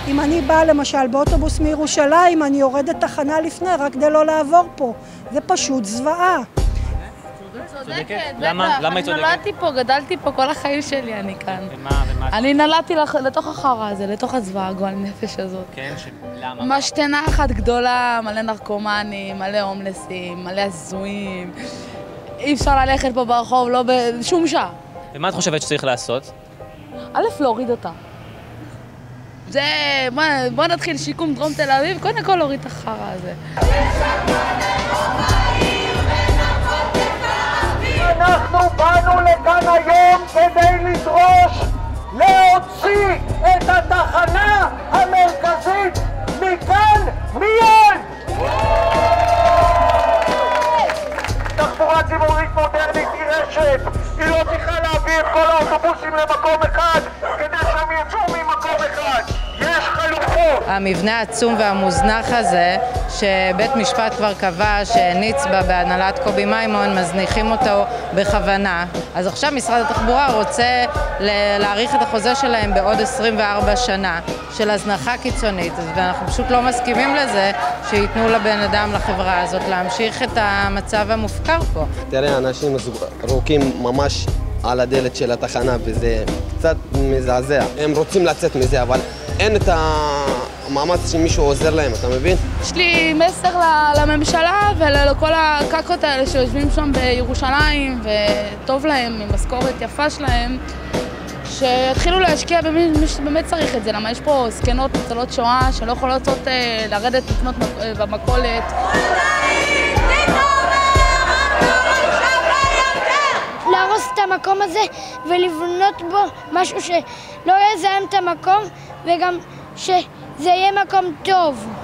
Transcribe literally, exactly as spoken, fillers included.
אם אני באה למשל באוטובוס מירושלים, אני יורדת תחנה לפני רק כדי לא לעבור פה. זה פשוט זוועה. צודקת? למה? למה היא צודקת? אני נולדתי פה, גדלתי פה, כל החיים שלי אני כאן. ומה? ומה? אני נולדתי לתוך החרא הזה, לתוך הזוועה, הגועל נפש הזאת. כן, למה? משתנה אחת גדולה, מלא נרקומנים, מלא הומלסים, מלא הזויים. אי אפשר ללכת פה ברחוב, לא בשום שעה. ומה את חושבת שצריך לעשות? א', להוריד אותה. זה, בוא, בוא נתחיל שיקום דרום תל אביב, קודם כל להוריד את החרא הזה. אנחנו באנו לכאן היום כדי לדרוש להוציא את התחנה המרכזית מכאן מיד! תחבורה ציבורית מודרנית היא רשת, היא לא צריכה להביא את כל האוטובוסים למקום אחד כדי שהם יצאו ממקום אחד. יש חלופות. המבנה העצום והמוזנח הזה, שבית משפט כבר קבע שניצבה בהנהלת קובי מימון, מזניחים אותו בכוונה. אז עכשיו משרד התחבורה רוצה להאריך את החוזה שלהם בעוד עשרים וארבע שנה של הזנחה קיצונית, ואנחנו פשוט לא מסכימים לזה שיתנו לבן אדם, לחברה הזאת, להמשיך את המצב המופקר פה. תראה, אנשים זרוקים ממש על הדלת של התחנה, וזה קצת מזעזע. הם רוצים לצאת מזה, אבל אין את המאמץ שמישהו עוזר להם, אתה מבין? יש לי מסר לממשלה ולכל הקקות האלה שיושבים שם בירושלים וטוב להם, עם משכורת יפה שלהם, שיתחילו להשקיע במי שבאמת צריך את זה, למה יש פה זקנות ניצולות שואה שלא יכולות לרדת לקנות במכולת. להרוס את המקום הזה ולבנות בו משהו שלא יזהם את המקום וגם שזה יהיה מקום טוב.